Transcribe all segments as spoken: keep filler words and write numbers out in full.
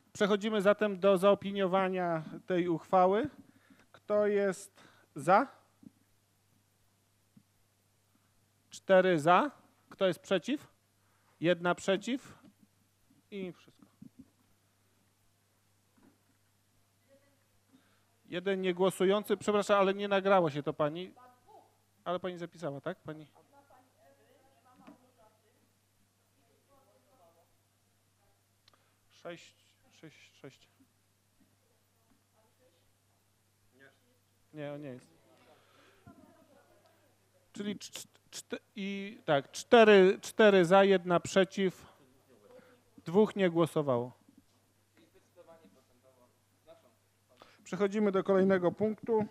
Przechodzimy zatem do zaopiniowania tej uchwały. Kto jest za? Cztery za. Kto jest przeciw? Jedna przeciw i wszystko. Jeden niegłosujący. Przepraszam, ale nie nagrało się to pani. Ale pani zapisała, tak? Pani. Sześć, sześć, sześć. Nie, on nie jest. Czyli cz, cz, i tak, cztery, cztery za, jedna przeciw, dwóch nie głosowało. Przechodzimy do kolejnego punktu.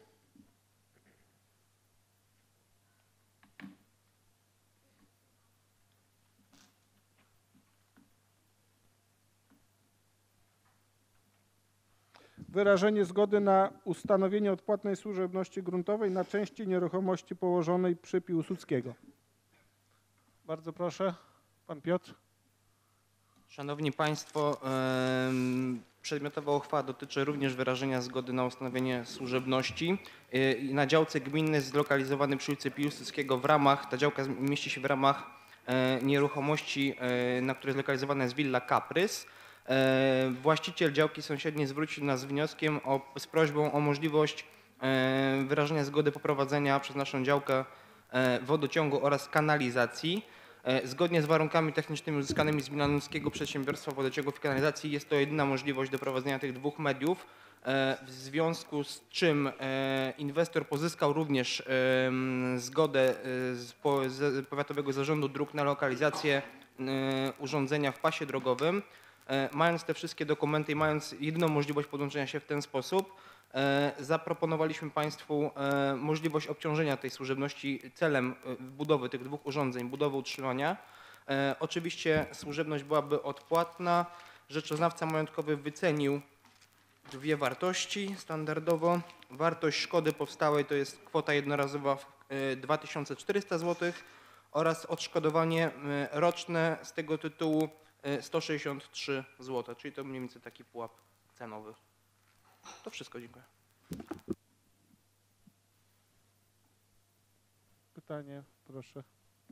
Wyrażenie zgody na ustanowienie odpłatnej służebności gruntowej na części nieruchomości położonej przy Piłsudskiego. Bardzo proszę, pan Piotr. Szanowni Państwo, przedmiotowa uchwała dotyczy również wyrażenia zgody na ustanowienie służebności. Na działce gminnej zlokalizowanej przy ulicy Piłsudskiego w ramach, ta działka mieści się w ramach nieruchomości, na której zlokalizowana jest willa Kaprys. Właściciel działki sąsiedniej zwrócił nas z wnioskiem o, z prośbą o możliwość wyrażenia zgody poprowadzenia przez naszą działkę wodociągu oraz kanalizacji. Zgodnie z warunkami technicznymi uzyskanymi z Milanowskiego Przedsiębiorstwa Wodociągów i Kanalizacji jest to jedyna możliwość do prowadzenia tych dwóch mediów, w związku z czym inwestor pozyskał również zgodę z Powiatowego Zarządu Dróg na lokalizację urządzenia w pasie drogowym. Mając te wszystkie dokumenty i mając jedyną możliwość podłączenia się w ten sposób, zaproponowaliśmy Państwu możliwość obciążenia tej służebności celem budowy tych dwóch urządzeń, budowy utrzymania. Oczywiście służebność byłaby odpłatna. Rzeczoznawca majątkowy wycenił dwie wartości standardowo. Wartość szkody powstałej to jest kwota jednorazowa dwa tysiące czterysta złotych oraz odszkodowanie roczne z tego tytułu sto sześćdziesiąt trzy złote, czyli to mniej więcej taki pułap cenowy. To wszystko, dziękuję. Pytanie, proszę.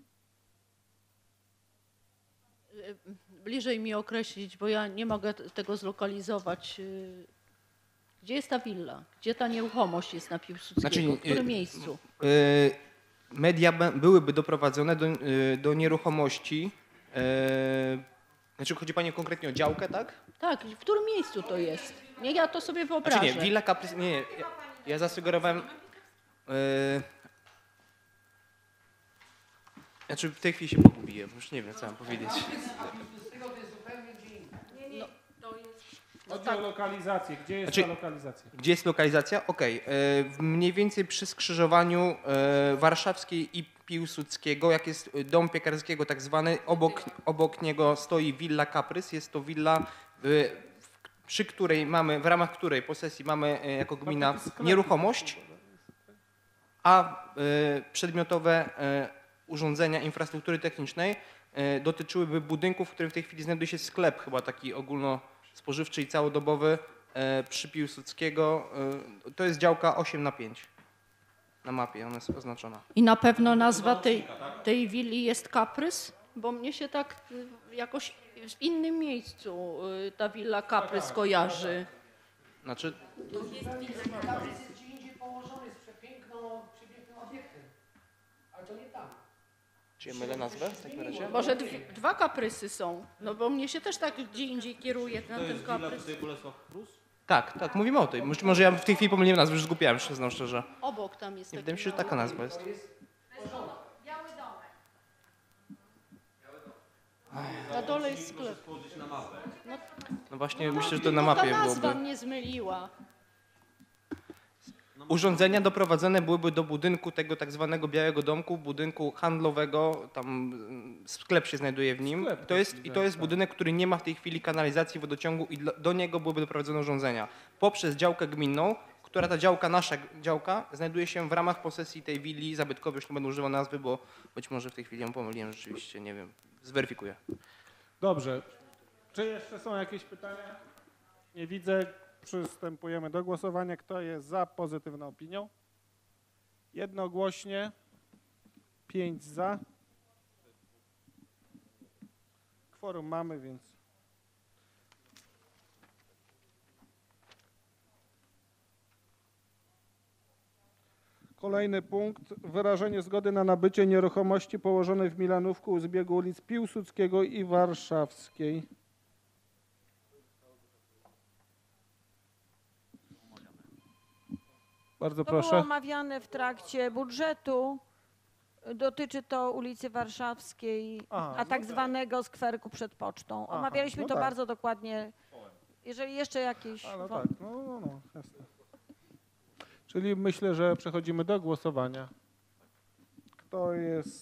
Bliżej mi określić, bo ja nie mogę tego zlokalizować. Gdzie jest ta willa? Gdzie ta nieruchomość jest na Piłsudskiego? Znaczy, w którym miejscu? Media byłyby doprowadzone do, do nieruchomości. Znaczy chodzi Pani konkretnie o działkę, tak? Tak, w którym miejscu to jest? Nie, ja to sobie wyobrażę. Znaczy nie, Villa Kaprys, nie, nie, ja, ja zasugerowałem, yy, znaczy w tej chwili się pogubiłem, już nie wiem co mam powiedzieć. Chodzi o lokalizację. Gdzie jest Znaczy, ta lokalizacja? Gdzie jest lokalizacja? Okej, okay. Mniej więcej przy skrzyżowaniu yy, Warszawskiej i Piłsudskiego, jak jest dom piekarskiego tak zwany, obok, obok niego stoi Villa Kaprys, jest to willa, yy, przy której mamy, w ramach której posesji mamy yy, jako gmina nieruchomość, a yy, przedmiotowe yy, urządzenia infrastruktury technicznej yy, dotyczyłyby budynku, w którym w tej chwili znajduje się sklep, chyba taki ogólnospożywczy i całodobowy yy, przy Piłsudskiego. Yy, to jest działka osiem na pięć. Na mapie ona jest oznaczona. I na pewno nazwa tej, tej willi jest Kaprys? Bo mnie się tak jakoś w innym miejscu ta willa Kaprys kojarzy. Znaczy... Kaprys jest gdzie indziej położony, jest przepiękną, przepięknym obiektem. Ale to nie tam. Czy ja mylę nazwę w takim razie? Może dwie, dwa Kaprysy są, no bo mnie się też tak gdzie indziej kieruje na ten Kaprys. Tak, tak, mówimy o tej. Może, może ja w tej chwili pomyliłem nazwę, już zgubiłem, przyznam szczerze. Obok tam jest. Nie wydaje mi się, że taka nazwa jest. Biały domek. Na dole jest sklep. No, No właśnie, myślę, że to na mapie ta nazwa byłoby. mnie zmyliła. Urządzenia doprowadzone byłyby do budynku tego tak zwanego Białego Domku, budynku handlowego, tam sklep się znajduje w nim. To jest, I to jest budynek, który nie ma w tej chwili kanalizacji, wodociągu i do niego byłyby doprowadzone urządzenia. Poprzez działkę gminną, która ta działka, nasza działka, znajduje się w ramach posesji tej willi zabytkowej, już nie będę używał nazwy, bo być może w tej chwili ją pomyliłem rzeczywiście, nie wiem, zweryfikuję. Dobrze. Czy jeszcze są jakieś pytania? Nie widzę. Przystępujemy do głosowania. Kto jest za pozytywną opinią? Jednogłośnie. Pięć za. Kworum mamy, więc... Kolejny punkt. Wyrażenie zgody na nabycie nieruchomości położonej w Milanówku u zbiegu ulic Piłsudskiego i Warszawskiej. Bardzo To było proszę. omawiane w trakcie budżetu. Dotyczy to ulicy Warszawskiej, Aha, a no tak tak. zwanego skwerku przed pocztą. Aha, Omawialiśmy no to tak. bardzo dokładnie. Jeżeli jeszcze jakieś... A, no wąt- tak, no, no, no, jasne. Czyli myślę, że przechodzimy do głosowania. Kto jest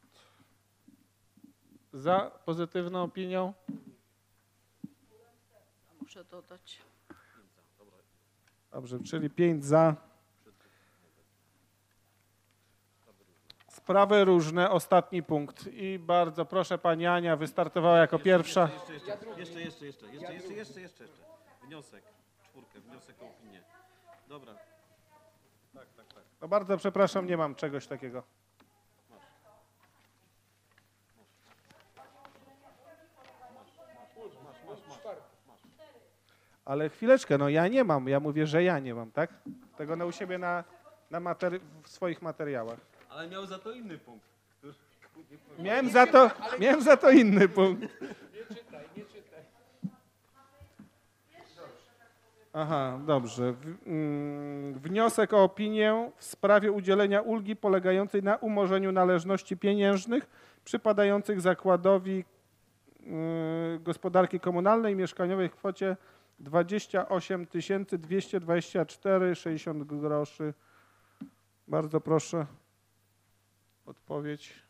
za pozytywną opinią? Muszę dodać. Dobrze, czyli pięć za. Sprawy różne, ostatni punkt. I bardzo proszę, pani Ania wystartowała jako pierwsza. Jeszcze, jeszcze, jeszcze, jeszcze, jeszcze, jeszcze, jeszcze, jeszcze, jeszcze, jeszcze. Wniosek, czwórkę, wniosek o opinię. Dobra. Tak, tak, tak. No bardzo przepraszam, nie mam czegoś takiego. Ale chwileczkę, no ja nie mam, ja mówię, że ja nie mam, tak? Tego na u siebie na, na materi- w swoich materiałach. Ale miał za to inny punkt. który- Miałem za to, miałem za to inny punkt. Aha, dobrze. W, mm, wniosek o opinię w sprawie udzielenia ulgi polegającej na umorzeniu należności pieniężnych przypadających zakładowi y, gospodarki komunalnej i mieszkaniowej w kwocie dwadzieścia osiem tysięcy dwieście dwadzieścia cztery sześćdziesiąt groszy. Bardzo proszę. Odpowiedź.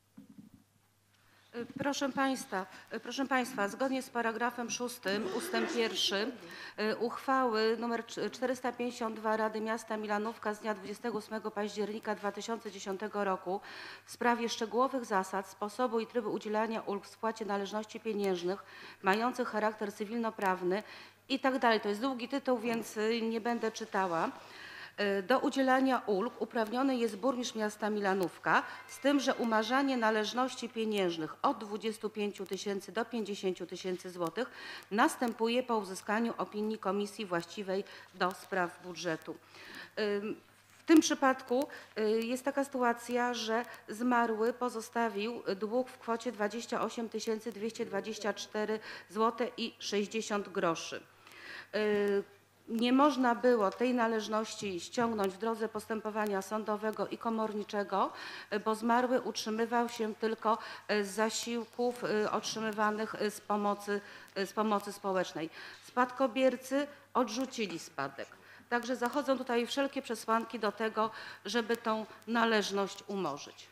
Proszę Państwa, proszę Państwa, zgodnie z paragrafem szóstym ustęp pierwszy y, uchwały nr czterysta pięćdziesiąt dwa Rady Miasta Milanówka z dnia dwudziestego ósmego października dwa tysiące dziesiątego roku w sprawie szczegółowych zasad, sposobu i trybu udzielania ulg w spłacie należności pieniężnych mających charakter cywilnoprawny i tak dalej. To jest długi tytuł, więc y, nie będę czytała. Do udzielania ulg uprawniony jest burmistrz miasta Milanówka, z tym, że umarzanie należności pieniężnych od dwudziestu pięciu tysięcy do pięćdziesięciu tysięcy złotych następuje po uzyskaniu opinii komisji właściwej do spraw budżetu. W tym przypadku jest taka sytuacja, że zmarły pozostawił dług w kwocie dwadzieścia osiem tysięcy dwieście dwadzieścia cztery złote i sześćdziesiąt groszy. Nie można było tej należności ściągnąć w drodze postępowania sądowego i komorniczego, bo zmarły utrzymywał się tylko z zasiłków otrzymywanych z pomocy, z pomocy społecznej. Spadkobiercy odrzucili spadek. Także zachodzą tutaj wszelkie przesłanki do tego, żeby tą należność umorzyć.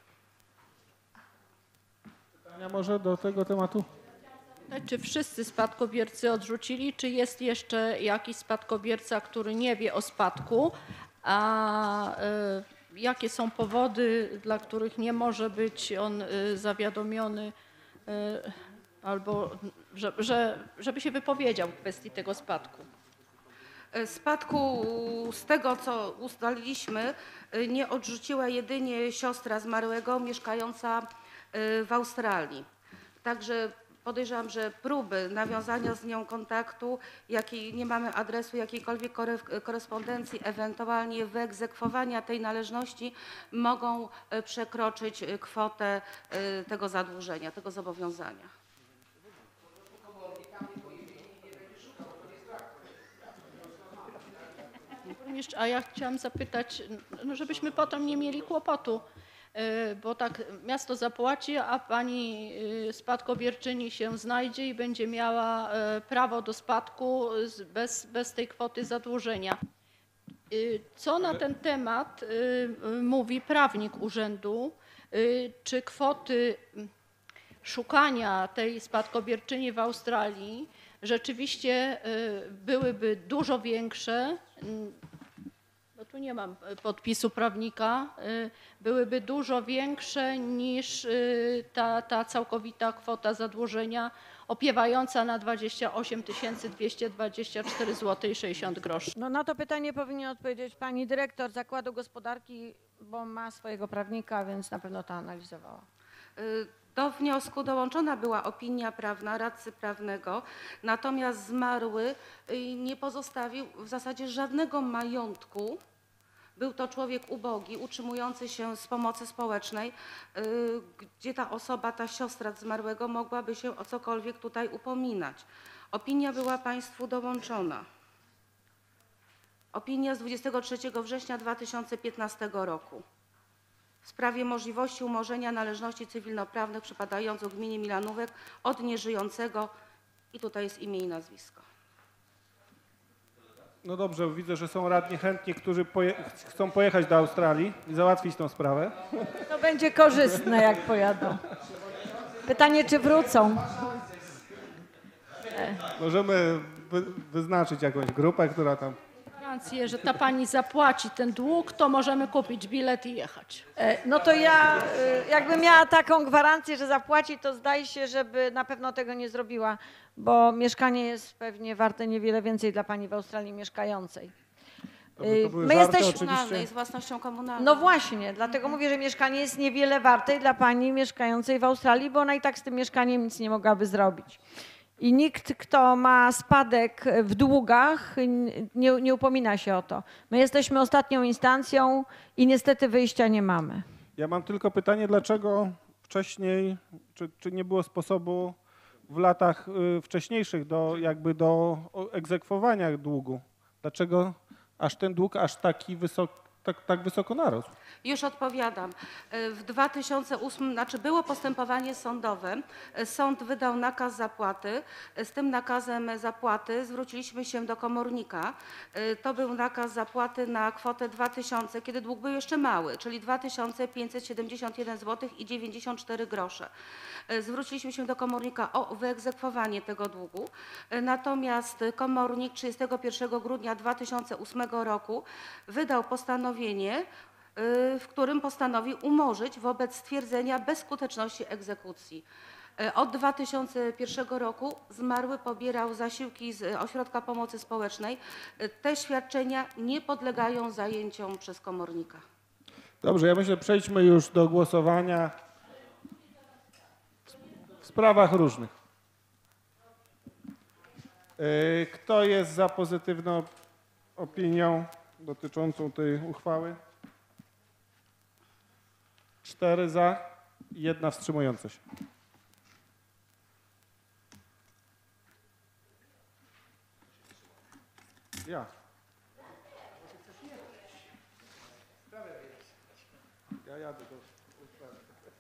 Pytania może do tego tematu? Czy wszyscy spadkobiercy odrzucili, czy jest jeszcze jakiś spadkobierca, który nie wie o spadku, a y, jakie są powody, dla których nie może być on y, zawiadomiony y, albo że, że, żeby się wypowiedział w kwestii tego spadku? Spadku z tego, co ustaliliśmy, nie odrzuciła jedynie siostra zmarłego mieszkająca w Australii. Także podejrzewam, że próby nawiązania z nią kontaktu, jakiej nie mamy adresu jakiejkolwiek korespondencji, ewentualnie wyegzekwowania tej należności mogą przekroczyć kwotę tego zadłużenia, tego zobowiązania. Burmistrz, a ja chciałam zapytać, no żebyśmy potem nie mieli kłopotu, y, bo tak miasto zapłaci, a pani y, spadkobierczyni się znajdzie i będzie miała y, prawo do spadku z- bez, bez tej kwoty zadłużenia. Y, Co na ten temat y, y, mówi prawnik urzędu? Y, Czy kwoty mm, szukania tej spadkobierczyni w Australii rzeczywiście y, byłyby dużo większe, mm, no tu nie mam y, podpisu prawnika, y, byłyby dużo większe niż y, ta, ta całkowita kwota zadłużenia, opiewająca na dwadzieścia osiem tysięcy dwieście dwadzieścia cztery złote i sześćdziesiąt groszy. No na to pytanie powinien odpowiedzieć pani dyrektor Zakładu Gospodarki, bo ma swojego prawnika, więc na pewno to analizowała. Y, Do wniosku dołączona była opinia prawna radcy prawnego, natomiast zmarły y, nie pozostawił w zasadzie żadnego majątku. Był to człowiek ubogi, utrzymujący się z pomocy społecznej, y, gdzie ta osoba, ta siostra zmarłego mogłaby się o cokolwiek tutaj upominać. Opinia była państwu dołączona. Opinia z dwudziestego trzeciego września dwa tysiące piętnastego roku. W sprawie możliwości umorzenia należności cywilnoprawnych przypadających gminie Milanówek od nieżyjącego i tutaj jest imię i nazwisko. No dobrze, widzę, że są radni chętni, którzy poje chcą pojechać do Australii i załatwić tą sprawę. To będzie korzystne, jak pojadą. Pytanie, czy wrócą? Możemy wy wyznaczyć jakąś grupę, która tam... Gwarancję, że ta pani zapłaci ten dług, to możemy kupić bilet i jechać. E, No to ja, e, jakbym miała taką gwarancję, że zapłaci, to zdaje się, żeby na pewno tego nie zrobiła, bo mieszkanie jest pewnie warte niewiele więcej dla pani w Australii mieszkającej. Dobrze, to były My żarty jesteśmy- Komunalnej, oczywiście. z własnością komunalną. No właśnie, dlatego mówię, że mieszkanie jest niewiele warte dla pani mieszkającej w Australii, bo ona i tak z tym mieszkaniem nic nie mogłaby zrobić. I nikt, kto ma spadek w długach, nie, nie upomina się o to. My jesteśmy ostatnią instancją i niestety wyjścia nie mamy. Ja mam tylko pytanie, dlaczego wcześniej, czy, czy nie było sposobu w latach y, wcześniejszych do jakby do o, egzekwowania długu? Dlaczego aż ten dług aż taki wysok, tak, tak wysoko narósł? Już odpowiadam. W dwa tysiące ósmym, znaczy było postępowanie sądowe. Sąd wydał nakaz zapłaty. Z tym nakazem zapłaty zwróciliśmy się do komornika. To był nakaz zapłaty na kwotę dwa tysiące, kiedy dług był jeszcze mały, czyli dwa tysiące pięćset siedemdziesiąt jeden złotych i dziewięćdziesiąt cztery grosze. Zwróciliśmy się do komornika o wyegzekwowanie tego długu. Natomiast komornik trzydziestego pierwszego grudnia dwa tysiące ósmego roku wydał postanowienie, w którym postanowił umorzyć wobec stwierdzenia bezskuteczności egzekucji. Od dwa tysiące pierwszego roku zmarły pobierał zasiłki z Ośrodka Pomocy Społecznej. Te świadczenia nie podlegają zajęciom przez komornika. Dobrze, ja myślę, przejdźmy już do głosowania w sprawach różnych. Y, Kto jest za pozytywną opinią dotyczącą tej uchwały? Cztery za, jedna wstrzymująca się. Ja. Ja jadę do ustawy.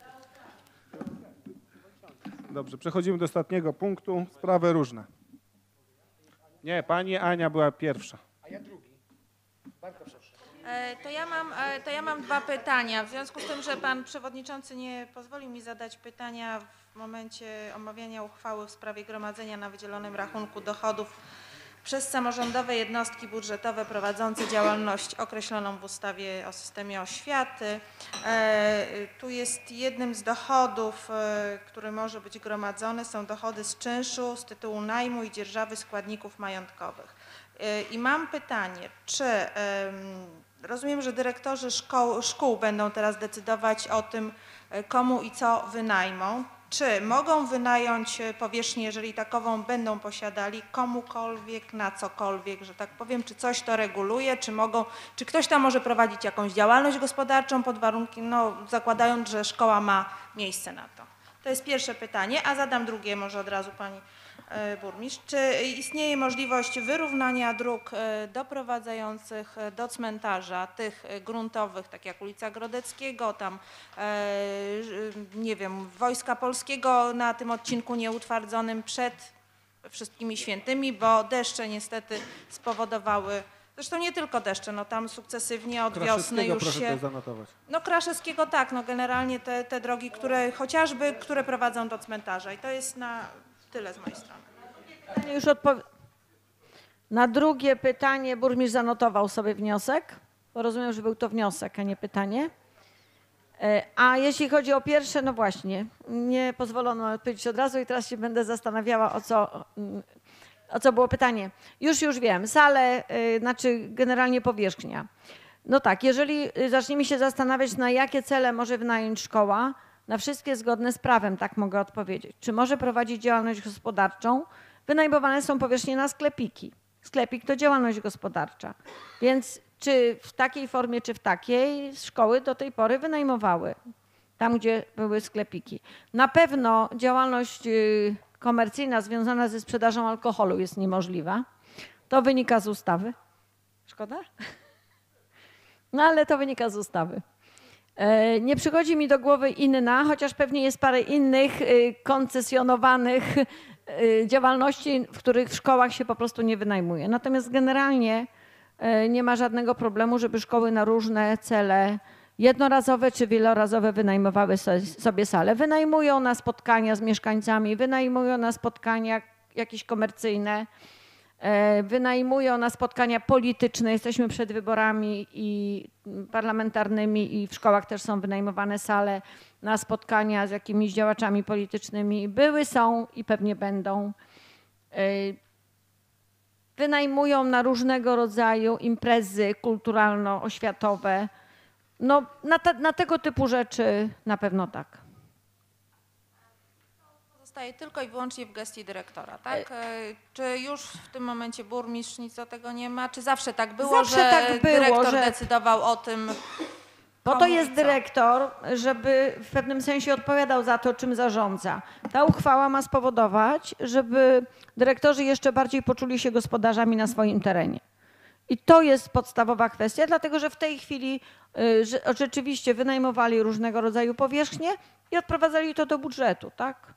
Dobrze, przechodzimy do ostatniego punktu. Sprawy różne. Nie, pani Ania była pierwsza. A ja drugi. Bardzo proszę. E, To ja, mam, e, to ja mam dwa pytania. W związku z tym, że pan przewodniczący nie pozwolił mi zadać pytania w momencie omawiania uchwały w sprawie gromadzenia na wydzielonym rachunku dochodów przez samorządowe jednostki budżetowe prowadzące działalność określoną w ustawie o systemie oświaty. E, Tu jest jednym z dochodów, e, który może być gromadzony, są dochody z czynszu z tytułu najmu i dzierżawy składników majątkowych. E, I mam pytanie, czy em, rozumiem, że dyrektorzy szkoł, szkół będą teraz decydować o tym, e, komu i co wynajmą. Czy mogą wynająć e, powierzchnię, jeżeli takową będą posiadali, komukolwiek, na cokolwiek, że tak powiem, czy coś to reguluje, czy mogą, czy ktoś tam może prowadzić jakąś działalność gospodarczą pod warunkiem, no zakładając, że szkoła ma miejsce na to. To jest pierwsze pytanie, a zadam drugie może od razu pani e, burmistrz. Czy istnieje możliwość wyrównania dróg e, doprowadzających e, do cmentarza, tych e, gruntowych, tak jak ulica Grodeckiego, tam e, ż- nie wiem, Wojska Polskiego na tym odcinku nieutwardzonym przed wszystkimi świętymi, bo deszcze niestety spowodowały, zresztą nie tylko deszcze, no tam sukcesywnie od wiosny Kraszewskiego już proszę się... też zanotować. No Kraszewskiego tak, no generalnie te, te drogi, które chociażby, które prowadzą do cmentarza i to jest na tyle z mojej strony. Pytanie Już odpow- Na drugie pytanie burmistrz zanotował sobie wniosek, bo rozumiem, że był to wniosek, a nie pytanie. E, A jeśli chodzi o pierwsze, no właśnie, nie pozwolono odpowiedzieć od razu i teraz się będę zastanawiała, o co, mm, o co było pytanie. Już, już wiem, sale, y, znaczy generalnie powierzchnia. No tak, jeżeli y, zaczniemy się zastanawiać, na jakie cele może wynająć szkoła, na wszystkie zgodne z prawem, tak mogę odpowiedzieć. Czy może prowadzić działalność gospodarczą? Wynajmowane są powierzchnie na sklepiki. Sklepik to działalność gospodarcza. Więc czy w takiej formie, czy w takiej, szkoły do tej pory wynajmowały tam, gdzie były sklepiki. Na pewno działalność y, komercyjna związana ze sprzedażą alkoholu jest niemożliwa. To wynika z ustawy. Szkoda? No ale to wynika z ustawy. E, Nie przychodzi mi do głowy inna, chociaż pewnie jest parę innych y, koncesjonowanych y, działalności, w których w szkołach się po prostu nie wynajmuje. Natomiast generalnie y, nie ma żadnego problemu, żeby szkoły na różne cele jednorazowe czy wielorazowe wynajmowały so- sobie sale. Wynajmują na spotkania z mieszkańcami, wynajmują na spotkania jakieś komercyjne, e, wynajmują na spotkania polityczne. Jesteśmy przed wyborami i parlamentarnymi i w szkołach też są wynajmowane sale na spotkania z jakimiś działaczami politycznymi. Były, są i pewnie będą. E, Wynajmują na różnego rodzaju imprezy kulturalno-oświatowe. No, na, te, na tego typu rzeczy na pewno tak. Zostaje tylko i wyłącznie w gestii dyrektora, tak? E, Czy już w tym momencie burmistrz nic do tego nie ma? Czy zawsze tak było, Zawsze że tak było, dyrektor że- decydował o tym? Po to komu i jest co? dyrektor, żeby w pewnym sensie odpowiadał za to, czym zarządza. Ta uchwała ma spowodować, żeby dyrektorzy jeszcze bardziej poczuli się gospodarzami na swoim terenie. I to jest podstawowa kwestia, dlatego że w tej chwili y, że, rzeczywiście wynajmowali różnego rodzaju powierzchnie i odprowadzali to do budżetu, tak?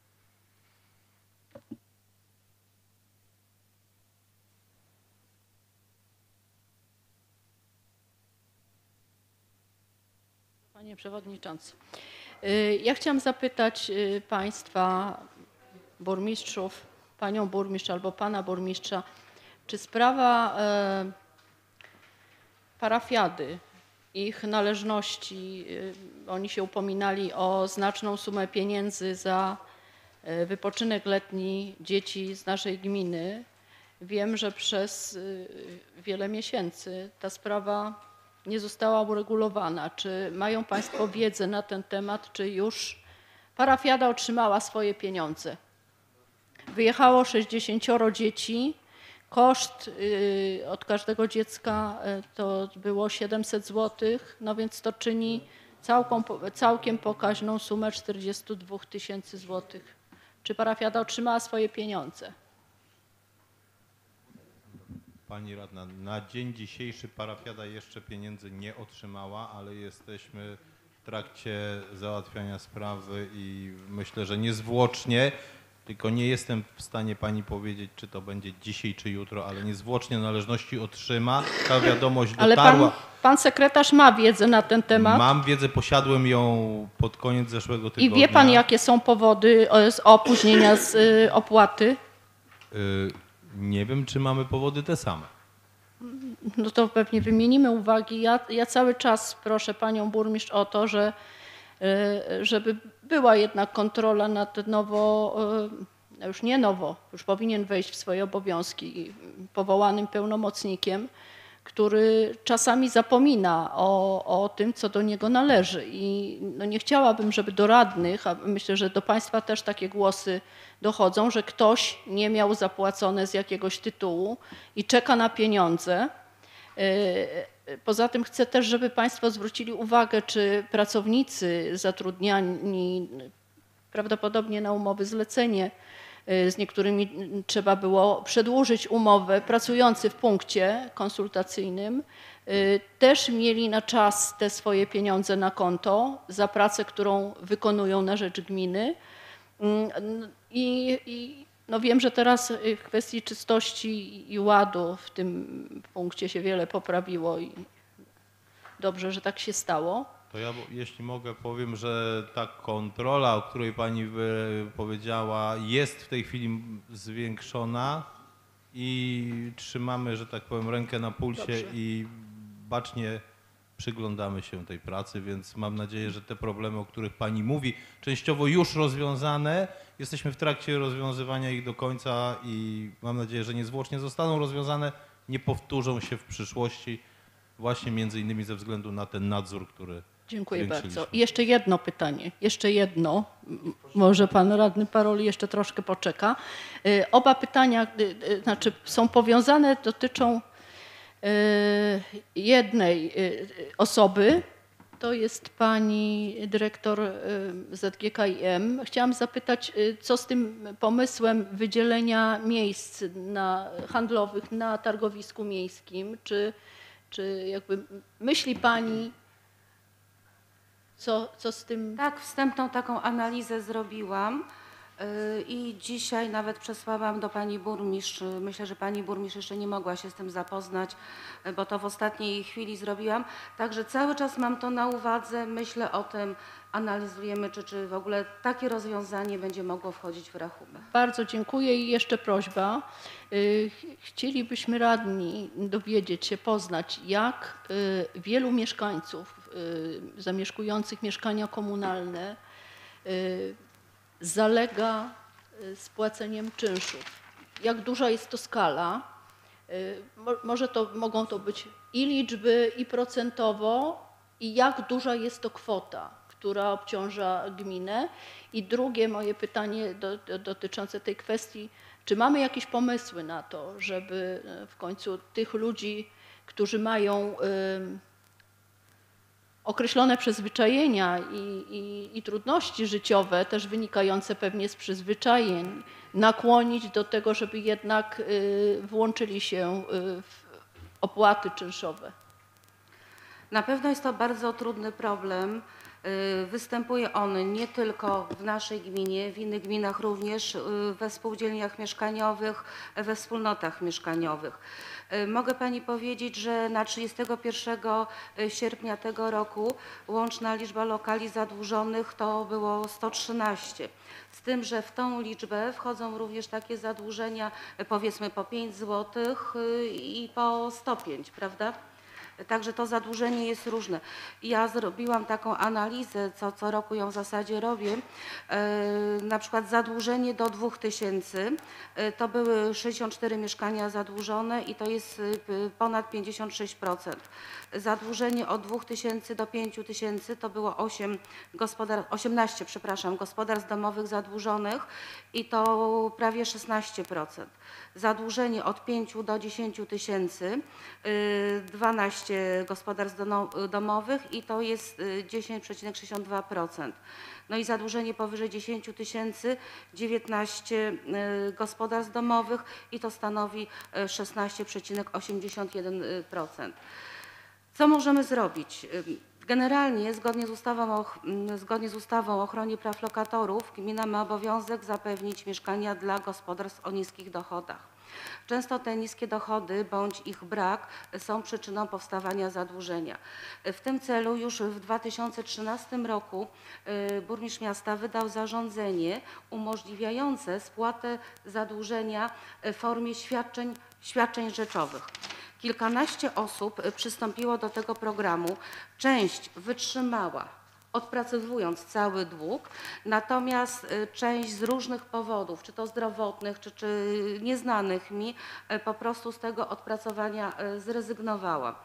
Panie Przewodniczący, y, ja chciałam zapytać y, Państwa burmistrzów, Panią burmistrz albo Pana burmistrza, czy sprawa e, parafiady, ich należności, y, oni się upominali o znaczną sumę pieniędzy za e, wypoczynek letni dzieci z naszej gminy. Wiem, że przez y, wiele miesięcy ta sprawa nie została uregulowana. Czy mają Państwo wiedzę na ten temat, czy już parafiada otrzymała swoje pieniądze? Wyjechało sześćdziesięcioro dzieci. Koszt y, od każdego dziecka y, to było siedemset złotych, no więc to czyni całką, całkiem pokaźną sumę czterdzieści dwa tysięcy złotych. Czy parafiada otrzymała swoje pieniądze? Pani radna, na dzień dzisiejszy parafiada jeszcze pieniędzy nie otrzymała, ale jesteśmy w trakcie załatwiania sprawy i myślę, że niezwłocznie, tylko nie jestem w stanie pani powiedzieć, czy to będzie dzisiaj, czy jutro, ale niezwłocznie należności otrzyma. Ta wiadomość Ale dotarła. pan, pan sekretarz ma wiedzę na ten temat? Mam wiedzę, posiadłem ją pod koniec zeszłego I tygodnia. wie pan, jakie są powody o- z opóźnienia z y, opłaty? Y, Nie wiem, czy mamy powody te same. No to pewnie wymienimy uwagi. Ja, ja cały czas proszę panią burmistrz o to, że, y, żeby była jednak kontrola nad nowo, y, już nie nowo, już powinien wejść w swoje obowiązki powołanym pełnomocnikiem, który czasami zapomina o, o tym, co do niego należy. I no nie chciałabym, żeby do radnych, a myślę, że do państwa też takie głosy dochodzą, że ktoś nie miał zapłacone z jakiegoś tytułu i czeka na pieniądze. Yy, Poza tym chcę też, żeby państwo zwrócili uwagę, czy pracownicy zatrudniani prawdopodobnie na umowy zlecenie, yy, z niektórymi trzeba było przedłużyć umowę, pracujący w punkcie konsultacyjnym, yy, też mieli na czas te swoje pieniądze na konto za pracę, którą wykonują na rzecz gminy. I, i no wiem, że teraz w kwestii czystości i ładu w tym punkcie się wiele poprawiło i dobrze, że tak się stało. To ja, jeśli mogę, powiem, że ta kontrola, o której pani powiedziała, jest w tej chwili zwiększona i trzymamy, że tak powiem, rękę na pulsie Dobrze. i bacznie przyglądamy się tej pracy, więc mam nadzieję, że te problemy, o których Pani mówi, częściowo już rozwiązane, jesteśmy w trakcie rozwiązywania ich do końca i mam nadzieję, że niezwłocznie zostaną rozwiązane, nie powtórzą się w przyszłości, właśnie między innymi ze względu na ten nadzór, który Dziękuję bardzo. zwiększyliśmy. I jeszcze jedno pytanie, jeszcze jedno, M- może pan radny Paroli jeszcze troszkę poczeka. Y, Oba pytania y, y, znaczy są powiązane, dotyczą y, jednej y, y, osoby, to jest pani dyrektor y, Z G K I M. Chciałam zapytać, y, co z tym pomysłem wydzielenia miejsc na, handlowych na targowisku miejskim, czy, czy jakby myśli pani, Co, co z tym? Tak, wstępną taką analizę zrobiłam y, i dzisiaj nawet przesłałam do pani burmistrz. Myślę, że pani burmistrz jeszcze nie mogła się z tym zapoznać, y, bo to w ostatniej chwili zrobiłam. Także cały czas mam to na uwadze, myślę o tym, analizujemy, czy, czy w ogóle takie rozwiązanie będzie mogło wchodzić w rachunek. Bardzo dziękuję i jeszcze prośba. Y, ch- Chcielibyśmy radni dowiedzieć się, poznać, jak y, wielu mieszkańców y, zamieszkujących mieszkania komunalne y, zalega y, z płaceniem czynszów. Jak duża jest to skala? Y, mo- Może to, mogą to być i liczby, i procentowo, i jak duża jest to kwota, która obciąża gminę. I drugie moje pytanie do, do, dotyczące tej kwestii, czy mamy jakieś pomysły na to, żeby e, w końcu tych ludzi, którzy mają ym, określone przyzwyczajenia i, i, i trudności życiowe, też wynikające pewnie z przyzwyczajeń, nakłonić do tego, żeby jednak y, włączyli się y, w opłaty czynszowe? Na pewno jest to bardzo trudny problem. Y, Występuje on nie tylko w naszej gminie, w innych gminach również, y, we spółdzielniach mieszkaniowych, we wspólnotach mieszkaniowych. Y, Mogę pani powiedzieć, że na trzydziestego pierwszego sierpnia tego roku łączna liczba lokali zadłużonych to było sto trzynaście. Z tym, że w tą liczbę wchodzą również takie zadłużenia, y, powiedzmy po pięć złotych y, i po sto pięć, prawda? Także to zadłużenie jest różne. Ja zrobiłam taką analizę, co, co roku ją w zasadzie robię. E, na przykład zadłużenie do dwóch tysięcy, e, to były sześćdziesiąt cztery mieszkania zadłużone i to jest e, ponad pięćdziesiąt sześć procent. Zadłużenie od dwóch tysięcy do pięciu tysięcy to było osiem gospodar- osiemnaście przepraszam, gospodarstw domowych zadłużonych i to prawie szesnaście procent. Zadłużenie od pięciu do dziesięciu tysięcy, y, dwanaście gospodarstw dono- domowych i to jest y, dziesięć przecinek sześćdziesiąt dwa procent. No i zadłużenie powyżej dziesięciu tysięcy, dziewiętnaście y, gospodarstw domowych i to stanowi y, szesnaście przecinek osiemdziesiąt jeden procent. Co możemy zrobić? Generalnie zgodnie z ustawą o, zgodnie z ustawą o ochronie praw lokatorów gmina ma obowiązek zapewnić mieszkania dla gospodarstw o niskich dochodach. Często te niskie dochody bądź ich brak są przyczyną powstawania zadłużenia. W tym celu już w dwa tysiące trzynastym roku y, burmistrz miasta wydał zarządzenie umożliwiające spłatę zadłużenia w formie świadczeń, świadczeń rzeczowych. Kilkanaście osób przystąpiło do tego programu. Część wytrzymała, odpracowując cały dług, natomiast y, część z różnych powodów, czy to zdrowotnych, czy, czy nieznanych mi, y, po prostu z tego odpracowania y, zrezygnowała.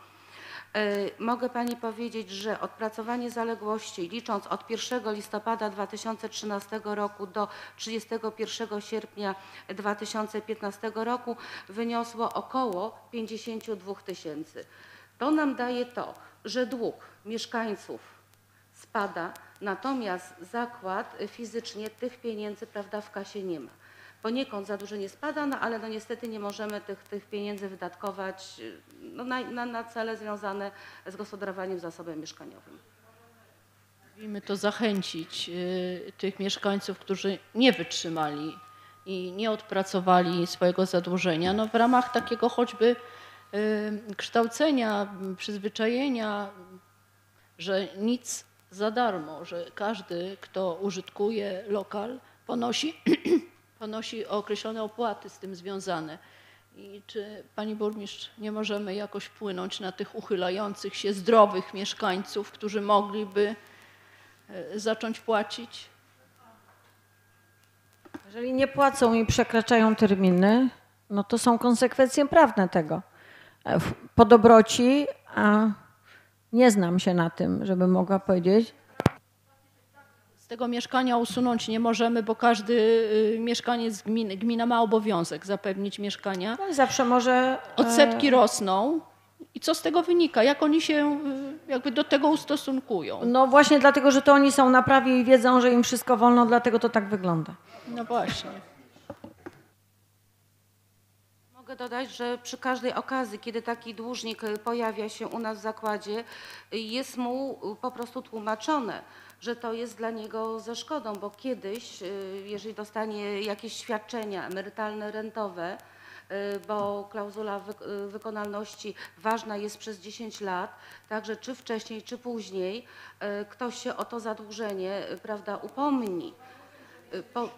Y, Mogę pani powiedzieć, że odpracowanie zaległości licząc od pierwszego listopada dwa tysiące trzynastego roku do trzydziestego pierwszego sierpnia dwa tysiące piętnastego roku wyniosło około pięćdziesiąt dwa tysięcy. To nam daje to, że dług mieszkańców spada, natomiast zakład fizycznie tych pieniędzy, prawda, w kasie nie ma. Poniekąd zadłużenie spada, no ale no niestety nie możemy tych, tych pieniędzy wydatkować no, na, na, na cele związane z gospodarowaniem zasobem mieszkaniowym. Musimy to zachęcić y, tych mieszkańców, którzy nie wytrzymali i nie odpracowali swojego zadłużenia. No, w ramach takiego choćby y, kształcenia, m, przyzwyczajenia, że nic za darmo, że każdy, kto użytkuje lokal, ponosi, ponosi określone opłaty z tym związane. I czy pani burmistrz nie możemy jakoś wpłynąć na tych uchylających się zdrowych mieszkańców, którzy mogliby zacząć płacić? Jeżeli nie płacą i przekraczają terminy, no to są konsekwencje prawne tego. Po dobroci, a nie znam się na tym, żebym mogła powiedzieć. Z tego mieszkania usunąć nie możemy, bo każdy y, mieszkaniec gminy, gmina ma obowiązek zapewnić mieszkania. No i zawsze może... Odsetki rosną. I co z tego wynika? Jak oni się y, jakby do tego ustosunkują? No właśnie dlatego, że to oni są na prawie i wiedzą, że im wszystko wolno, dlatego to tak wygląda. No właśnie. Mogę dodać, że przy każdej okazji, kiedy taki dłużnik pojawia się u nas w zakładzie, jest mu po prostu tłumaczone, że to jest dla niego ze szkodą, bo kiedyś, jeżeli dostanie jakieś świadczenia emerytalne, rentowe, bo klauzula wykonalności ważna jest przez dziesięć lat, także czy wcześniej, czy później ktoś się o to zadłużenie, prawda, upomni. Po,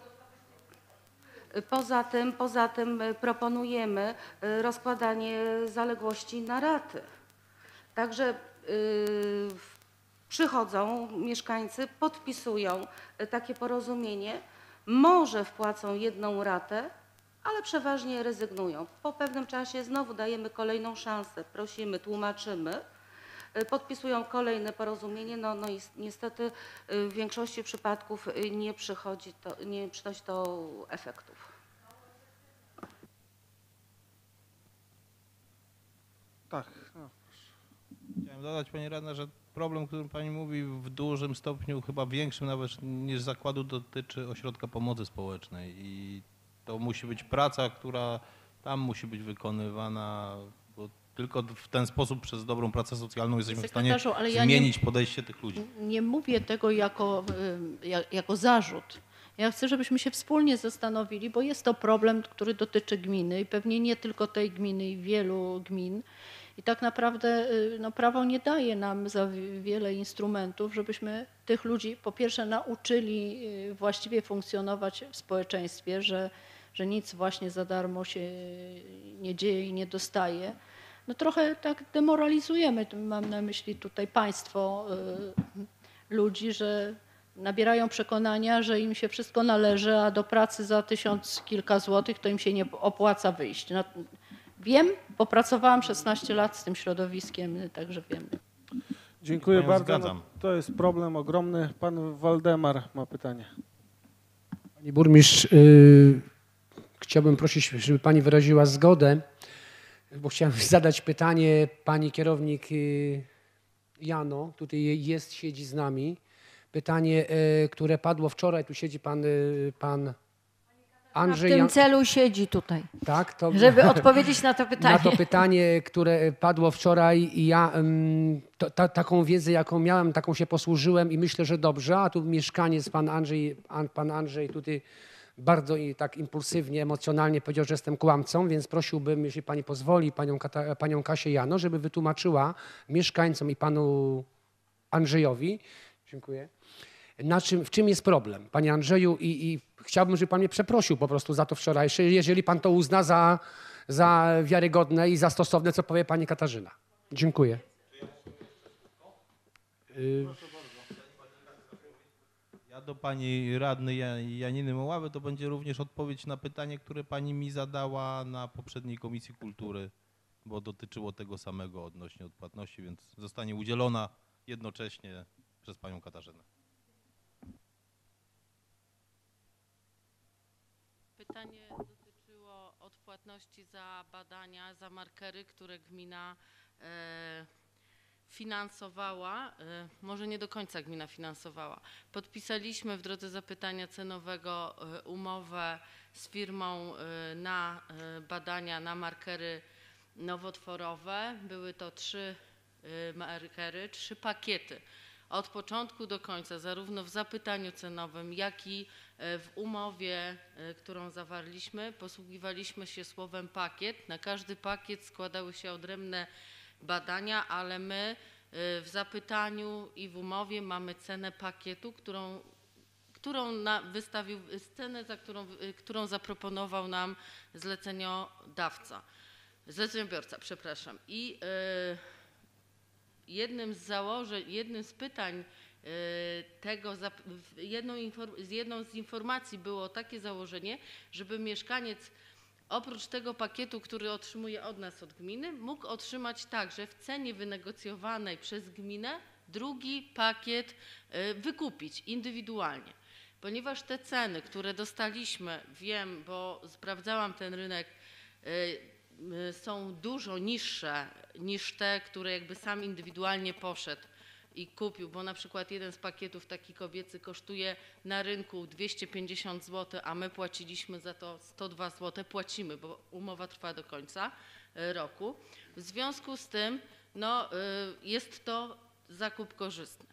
Poza tym, poza tym proponujemy rozkładanie zaległości na raty. Także yy, przychodzą mieszkańcy, podpisują takie porozumienie, może wpłacą jedną ratę, ale przeważnie rezygnują. Po pewnym czasie znowu dajemy kolejną szansę, prosimy, tłumaczymy, podpisują kolejne porozumienie, no, no i niestety w większości przypadków nie przychodzi to, nie przynosi to efektów. Tak. No. Chciałem dodać, pani radna, że problem, o którym pani mówi, w dużym stopniu, chyba większym nawet niż zakładu, dotyczy ośrodka pomocy społecznej i to musi być praca, która tam musi być wykonywana, bo tylko w ten sposób przez dobrą pracę socjalną jesteśmy w stanie ale ja zmienić nie, podejście tych ludzi. Nie mówię tego jako, jako zarzut. Ja chcę, żebyśmy się wspólnie zastanowili, bo jest to problem, który dotyczy gminy i pewnie nie tylko tej gminy i wielu gmin. I tak naprawdę no, prawo nie daje nam za wiele instrumentów, żebyśmy tych ludzi po pierwsze nauczyli właściwie funkcjonować w społeczeństwie, że, że nic właśnie za darmo się nie dzieje i nie dostaje. No trochę tak demoralizujemy, mam na myśli tutaj państwo y, ludzi, że nabierają przekonania, że im się wszystko należy, a do pracy za tysiąc kilka złotych to im się nie opłaca wyjść. No, wiem, bo pracowałam szesnaście lat z tym środowiskiem, także wiem. Dziękuję Panią bardzo. zgadzam. No, to jest problem ogromny. Pan Waldemar ma pytanie. Pani burmistrz, yy, chciałbym prosić, żeby pani wyraziła zgodę, bo chciałem zadać pytanie pani kierownik yy, Jano, tutaj jest, siedzi z nami. Pytanie, yy, które padło wczoraj, tu siedzi pan, yy, pan Andrzej. W tym Jan... celu siedzi tutaj, tak, to... żeby odpowiedzieć na to pytanie. Na to pytanie, które padło wczoraj i ja um, to, ta, taką wiedzę, jaką miałem, taką się posłużyłem i myślę, że dobrze, a tu mieszkaniec, pan Andrzej, an, pan Andrzej tutaj bardzo i tak impulsywnie, emocjonalnie powiedział, że jestem kłamcą, więc prosiłbym, jeśli pani pozwoli, panią, Kata, panią Kasię Jano, żeby wytłumaczyła mieszkańcom i panu Andrzejowi, dziękuję, na czym, w czym jest problem, panie Andrzeju, i, i chciałbym, żeby pan mnie przeprosił po prostu za to wczorajsze, jeżeli pan to uzna za, za wiarygodne i za stosowne, co powie pani Katarzyna. Dziękuję. Ja do pani radnej Janiny Moławy to będzie również odpowiedź na pytanie, które pani mi zadała na poprzedniej Komisji Kultury, bo dotyczyło tego samego odnośnie odpłatności, więc zostanie udzielona jednocześnie przez panią Katarzynę. Pytanie dotyczyło odpłatności za badania, za markery, które gmina e, finansowała, e, może nie do końca gmina finansowała. Podpisaliśmy w drodze zapytania cenowego e, umowę z firmą e, na e, badania, na markery nowotworowe. Były to trzy e, markery, trzy pakiety. Od początku do końca, zarówno w zapytaniu cenowym, jak i w umowie, którą zawarliśmy, posługiwaliśmy się słowem pakiet. Na każdy pakiet składały się odrębne badania, ale my w zapytaniu i w umowie mamy cenę pakietu, którą, którą na, wystawił, scenę, za którą, którą zaproponował nam zleceniodawca, zleceniobiorca, przepraszam. I y, jednym z założeń, jednym z pytań y, tego, jedną, jedną z informacji było takie założenie, żeby mieszkaniec oprócz tego pakietu, który otrzymuje od nas, od gminy, mógł otrzymać także w cenie wynegocjowanej przez gminę drugi pakiet y, wykupić indywidualnie. Ponieważ te ceny, które dostaliśmy, wiem, bo sprawdzałam ten rynek, y, y, są dużo niższe niż te, które jakby sam indywidualnie poszedł i kupił, bo na przykład jeden z pakietów taki kobiecy kosztuje na rynku dwieście pięćdziesiąt złotych, a my płaciliśmy za to sto dwa złote, płacimy, bo umowa trwa do końca roku. W związku z tym no, jest to zakup korzystny.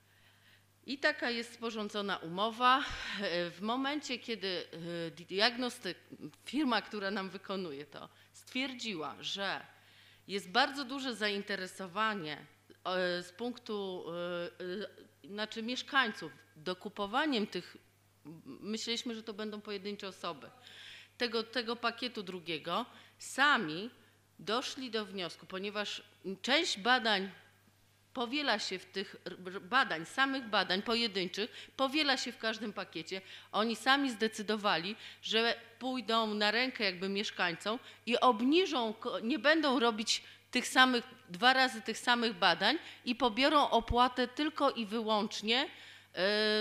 I taka jest sporządzona umowa. W momencie, kiedy diagnostyk, firma, która nam wykonuje to, stwierdziła, że jest bardzo duże zainteresowanie z punktu, znaczy mieszkańców dokupowaniem tych, myśleliśmy, że to będą pojedyncze osoby, tego, tego pakietu drugiego, sami doszli do wniosku, ponieważ część badań powiela się w tych badań, samych badań pojedynczych, powiela się w każdym pakiecie. Oni sami zdecydowali, że pójdą na rękę jakby mieszkańcom i obniżą, nie będą robić tych samych, dwa razy tych samych badań i pobiorą opłatę tylko i wyłącznie yy,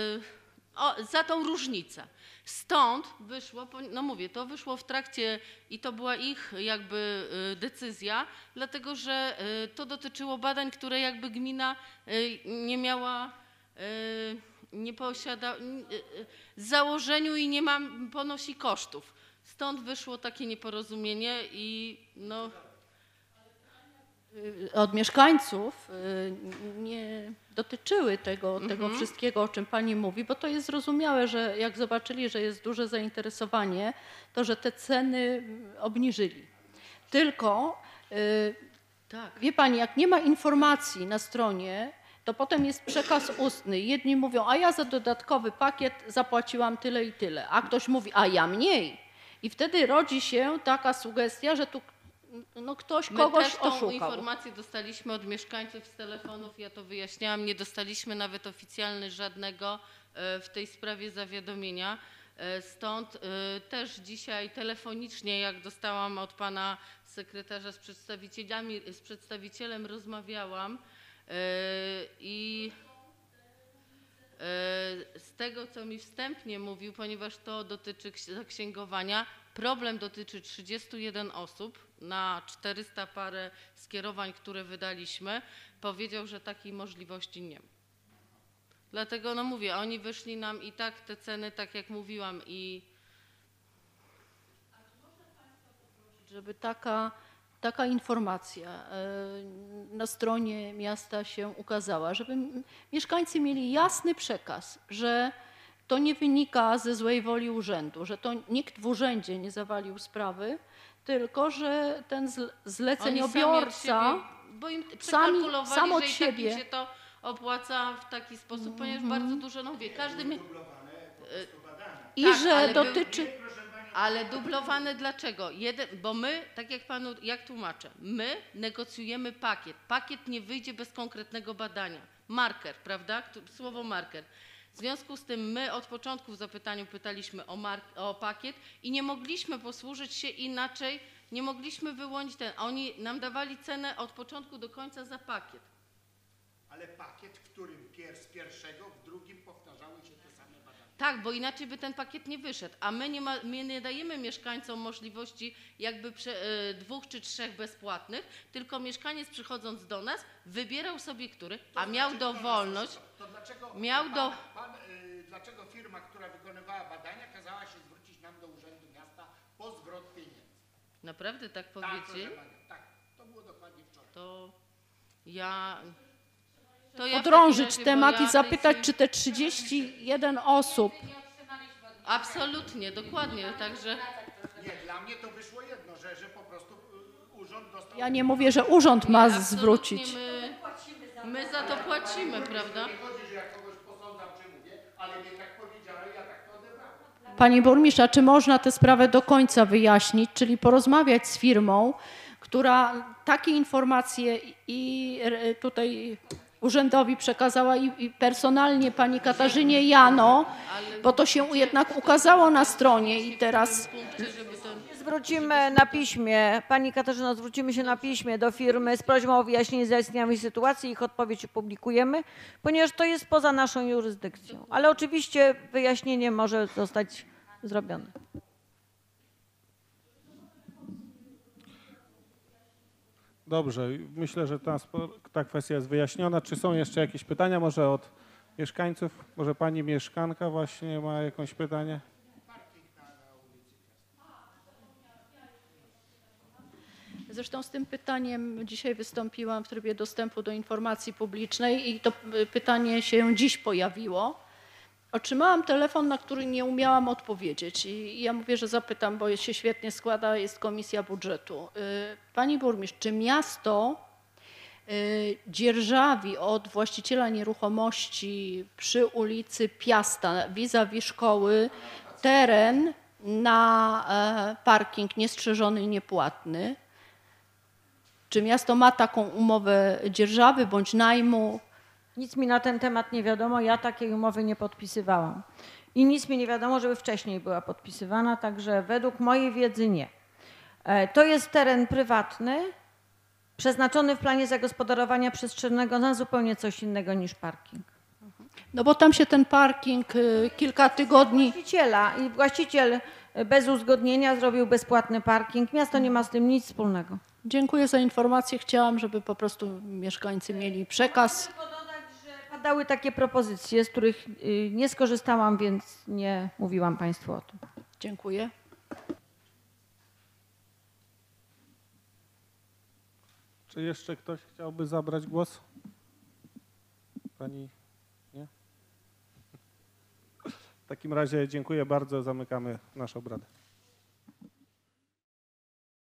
o, za tą różnicę. Stąd wyszło, no mówię, to wyszło w trakcie i to była ich jakby decyzja, dlatego że to dotyczyło badań, które jakby gmina nie miała, nie posiada, z założeniu i nie ma, ponosi kosztów. Stąd wyszło takie nieporozumienie i no... Od mieszkańców nie dotyczyły tego, tego Mhm. wszystkiego, o czym pani mówi, bo to jest zrozumiałe, że jak zobaczyli, że jest duże zainteresowanie, to że te ceny obniżyli. Tylko, Tak. wie pani, jak nie ma informacji na stronie, to potem jest przekaz ustny. Jedni mówią, a ja za dodatkowy pakiet zapłaciłam tyle i tyle, a ktoś mówi, a ja mniej. I wtedy rodzi się taka sugestia, że tu no ktoś My kogoś też tą oszukał. informację dostaliśmy od mieszkańców z telefonów, ja to wyjaśniałam, nie dostaliśmy nawet oficjalnie żadnego w tej sprawie zawiadomienia. Stąd też dzisiaj telefonicznie, jak dostałam od pana sekretarza z przedstawicielami, z przedstawicielem rozmawiałam i z tego, co mi wstępnie mówił, ponieważ to dotyczy zaksięgowania, problem dotyczy trzydziestu jeden osób na czterysta parę skierowań, które wydaliśmy. Powiedział, że takiej możliwości nie ma. Dlatego no mówię, oni wyszli nam i tak te ceny, tak jak mówiłam, i żeby taka, taka informacja na stronie miasta się ukazała, żeby mieszkańcy mieli jasny przekaz, że to nie wynika ze złej woli urzędu, że to nikt w urzędzie nie zawalił sprawy, tylko że ten zleceniobiorca oni sami od siebie, bo im przekalkulowali, sam od że i siebie. tak im się to opłaca w taki sposób, ponieważ bardzo dużo, no wie, każdy... Mi... I tak, że ale był- dotyczy... Ale dublowane dlaczego? Jeden, bo my, tak jak panu, jak tłumaczę, my negocjujemy pakiet. Pakiet nie wyjdzie bez konkretnego badania. Marker, prawda? Słowo marker. W związku z tym my od początku w zapytaniu pytaliśmy o, mark, o pakiet i nie mogliśmy posłużyć się inaczej, nie mogliśmy wyłonić ten. Oni nam dawali cenę od początku do końca za pakiet. Ale pakiet, w którym pier z pierwszego, w drugim powtarzały się te same badania. Tak, bo inaczej by ten pakiet nie wyszedł, a my nie, ma, my nie dajemy mieszkańcom możliwości jakby prze, y, dwóch czy trzech bezpłatnych, tylko mieszkaniec przychodząc do nas wybierał sobie który, a miał dowolność, To dlaczego, miał pan, do... pan, y, dlaczego firma, która wykonywała badania, kazała się zwrócić nam do Urzędu Miasta po zwrot pieniędzy? Naprawdę tak Tak, powiedzieli? proszę panią, tak. To było dokładnie wczoraj. To ja... To ja w Podrążyć takim razie, temat bo ja i w tej zapytać, chwili- czy te trzydzieści jeden osób... Absolutnie, dokładnie, także... Nie, dla mnie to wyszło jedno, że, że po prostu y, urząd dostał... Ja nie mówię, że urząd ma Absolutnie zwrócić. My, my za to płacimy, prawda? Nie chodzi, że jak kogoś posądzam, czy mówię, Ale mnie tak powiedziała, ja tak to odebrałem. Panie burmistrzu, a czy można tę sprawę do końca wyjaśnić, czyli porozmawiać z firmą, która takie informacje i e, tutaj urzędowi przekazała i, i personalnie pani Katarzynie Jano, bo to się jednak ukazało na stronie i teraz... Zwrócimy na piśmie, pani Katarzyno, zwrócimy się na piśmie do firmy z prośbą o wyjaśnienie zaistniałej sytuacji. Ich odpowiedź opublikujemy, ponieważ to jest poza naszą jurysdykcją. Ale oczywiście wyjaśnienie może zostać zrobione. Dobrze, myślę, że ta, ta kwestia jest wyjaśniona. Czy są jeszcze jakieś pytania? Może od mieszkańców? Może pani mieszkanka właśnie ma jakieś pytanie? Zresztą z tym pytaniem dzisiaj wystąpiłam w trybie dostępu do informacji publicznej i to pytanie się dziś pojawiło. Otrzymałam telefon, na który nie umiałam odpowiedzieć i ja mówię, że zapytam, bo się świetnie składa, jest komisja budżetu. Pani burmistrz, czy miasto dzierżawi od właściciela nieruchomości przy ulicy Piasta vis-a-vis szkoły teren na parking niestrzeżony i niepłatny? Czy miasto ma taką umowę dzierżawy bądź najmu? Nic mi na ten temat nie wiadomo, ja takiej umowy nie podpisywałam. I nic mi nie wiadomo, żeby wcześniej była podpisywana, także według mojej wiedzy nie. To jest teren prywatny, przeznaczony w planie zagospodarowania przestrzennego na zupełnie coś innego niż parking. No bo tam się ten parking kilka tygodni... Właściciela i właściciel bez uzgodnienia zrobił bezpłatny parking. Miasto nie ma z tym nic wspólnego. Dziękuję za informację. Chciałam, żeby po prostu mieszkańcy mieli przekaz. Tylko dodać, że padały takie propozycje, z których nie skorzystałam, więc nie mówiłam Państwu o tym. Dziękuję. Czy jeszcze ktoś chciałby zabrać głos? Pani? Nie? W takim razie dziękuję bardzo. Zamykamy nasze obrady.